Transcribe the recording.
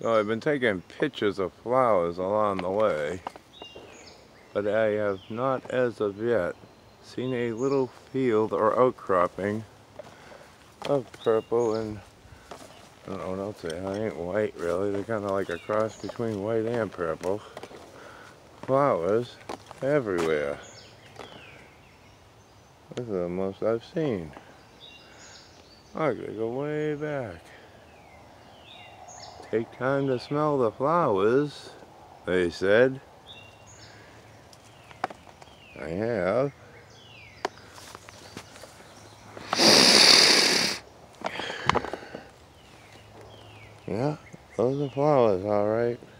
So I've been taking pictures of flowers along the way, but I have not as of yet seen a little field or outcropping of purple and, I don't know what else they are. They ain't white really, they're kind of like a cross between white and purple. Flowers everywhere. This is the most I've seen. I gotta go way back. Take time to smell the flowers, they said. I have. Yeah, those are flowers, all right.